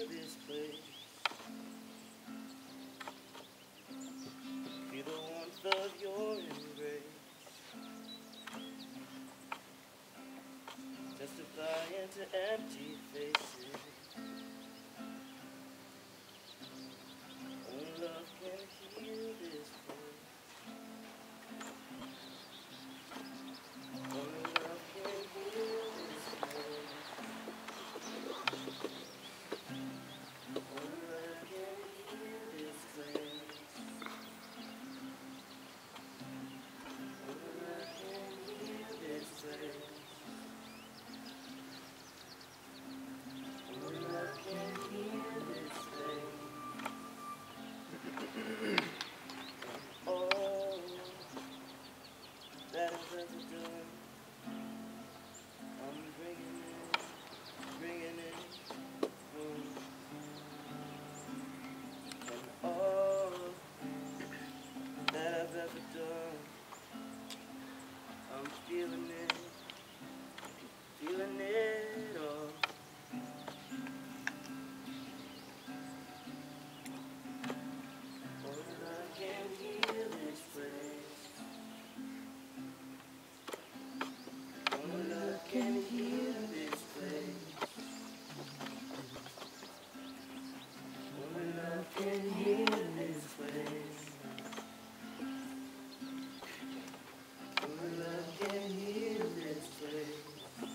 this place. Feel the warmth of your embrace. Testify into empty faces. Only love can heal this place. Only love can heal this place. Only love can heal this place. Only love can heal this place. Only love can heal this place. All that I've ever done, I'm bringing it home. And all that I've ever done, I'm feeling it all. Only love can heal this place. Only love can heal this place. Only love can heal this place. Only love can heal this place.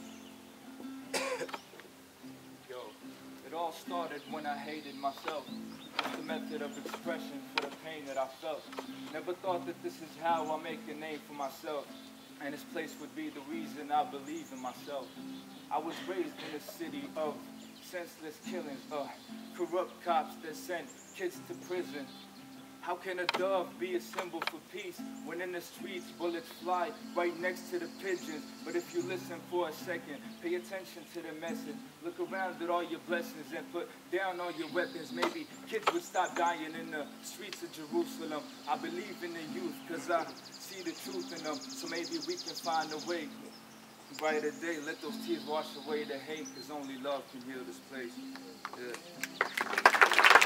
Yo, it all started when I hated myself. It's the method of expression for the pain that I felt. Never thought that this is how I make a name for myself. And this place would be the reason I believe in myself. I was raised in a city of senseless killings, corrupt cops that sent kids to prison. How can a dove be a symbol for peace when in the streets bullets fly right next to the pigeons? But if you listen for a second, pay attention to the message. Look around at all your blessings and put down all your weapons. Maybe kids would stop dying in the streets of Jerusalem. I believe in the youth because I see the truth in them. So maybe we can find a way. Brighter day, let those tears wash away the hate, because only love can heal this place. Yeah.